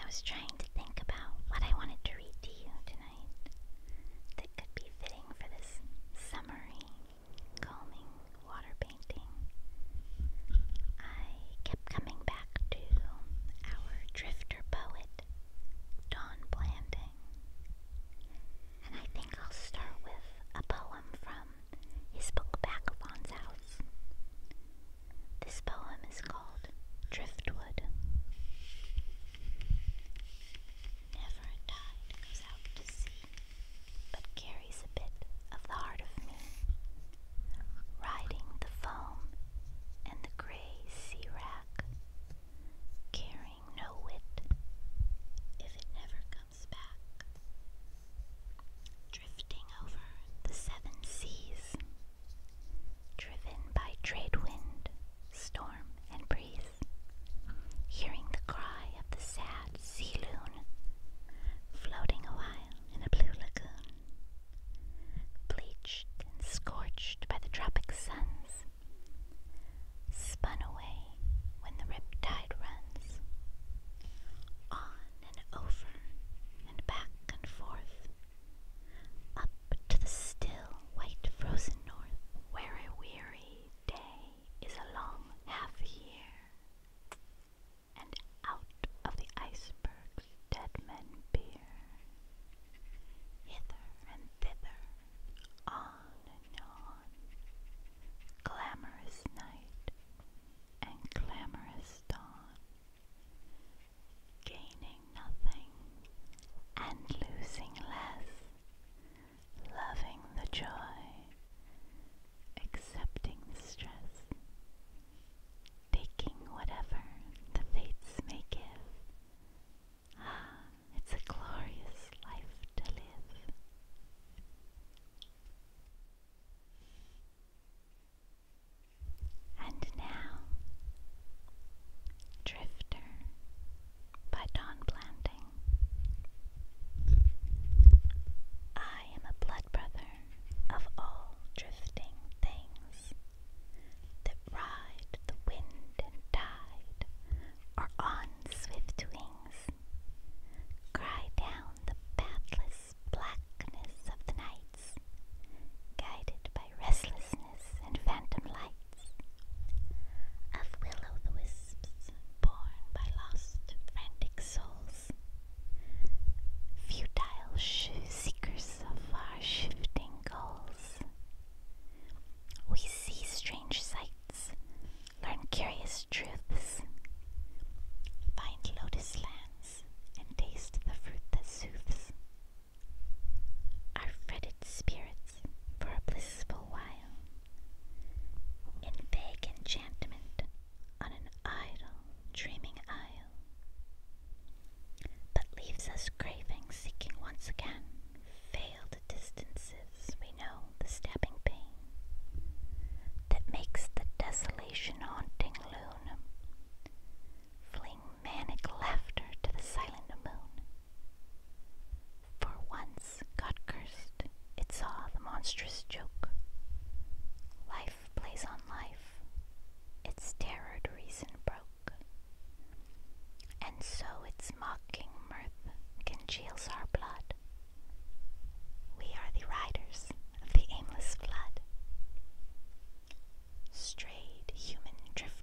was trying to think about what I wanted to read to you tonight that could be fitting for this summery, calming water painting. I kept coming back to our drifter poet, Don Blanding. And I think I'll start with a poem from his book Vagabond's House. This poem is called Driftwood. Never a tide goes out to sea, but carries a bit of the heart of me, riding the foam and the gray sea rack, carrying no wit if it never comes back, drifting over the seven seas, driven by trade wind, storm, and breeze, hearing the cry of the sad sea loon, floating a while in a blue lagoon, bleached and scorched by the tropic suns, spun away when the riptide runs, on and over and back and forth, up to the still white frozen north, where a weary day is a long half year, and out of the icebergs dead men peer, hither and thither, on and on, glamorous night and glamorous dawn, gaining nothing and losing less, loving the joy, accepting the stress, taking whatever the fates may give. Ah, it's a glorious life to live. And now, Drifter by Don Blanding. I am a blood brother of all drifting things that ride the wind and tide, or on swift wings, cry down the pathless blackness of the nights, guided by restlessness and phantom lights, of will-o'-the-wisps born by lost, frantic souls, futile seekers of far-shifting goals. We see strange sights, learn curious truths, find lotus lands, and taste the fruit that soothes our fretted spirits for a blissful while, in vague enchantment on an idle, dreaming isle, but leaves us craving, seeking once again veiled distances we know the stabbing pain that makes the desolation haunting loon fling manic laughter to the silent moon. For once, God cursed, it saw the monstrous joke. Life plays on life, its terrored reason broke, and so its mocking mirth congeals our blood. We are the riders of the aimless flood, strayed human drifters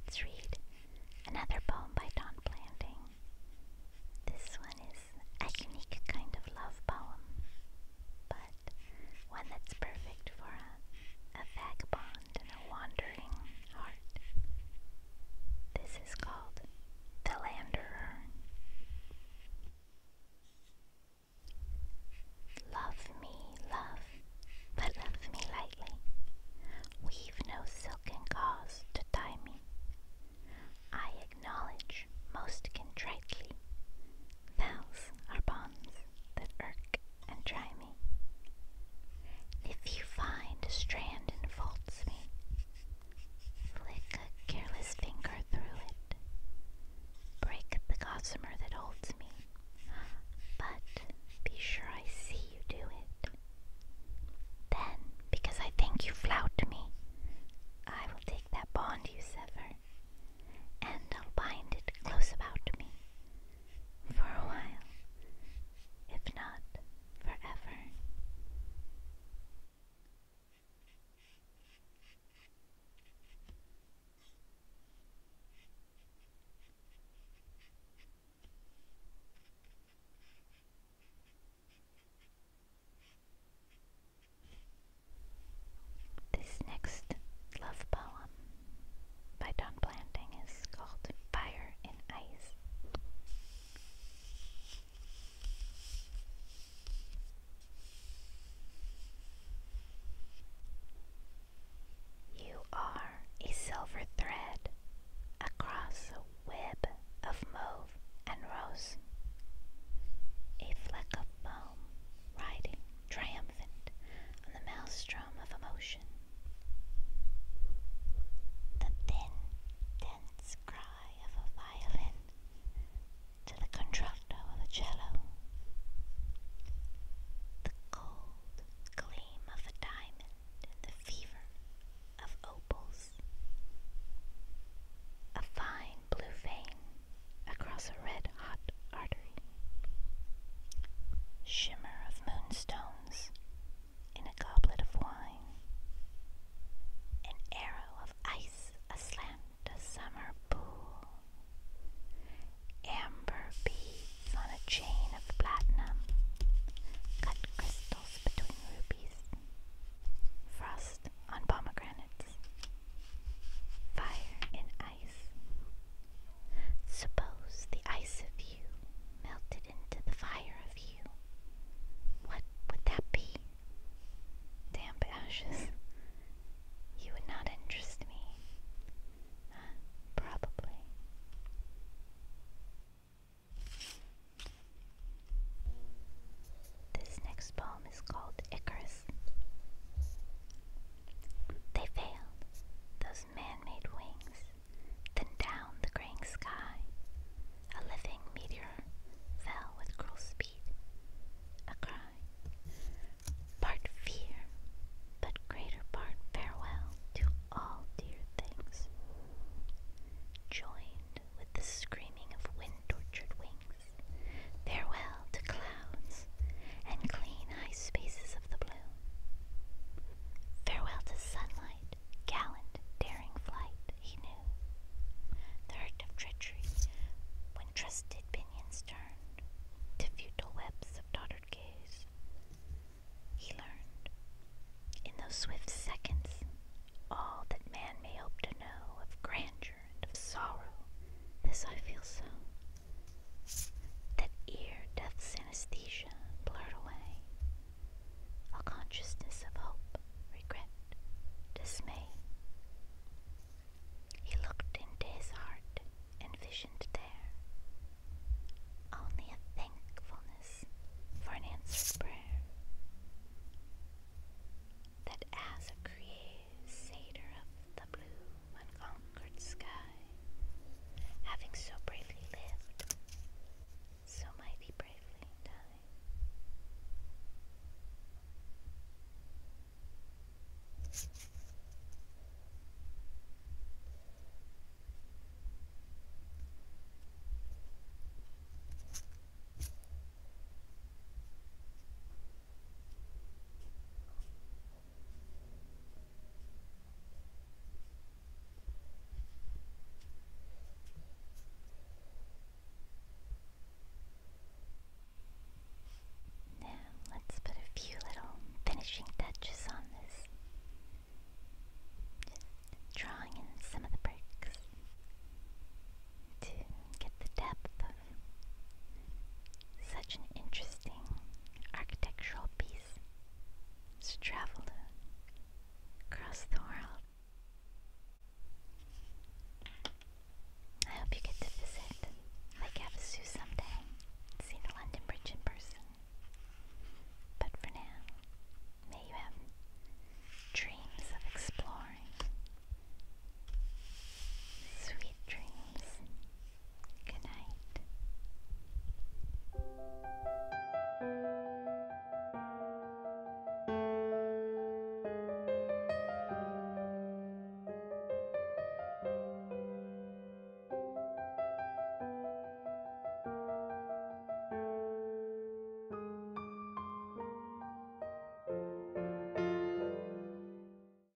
3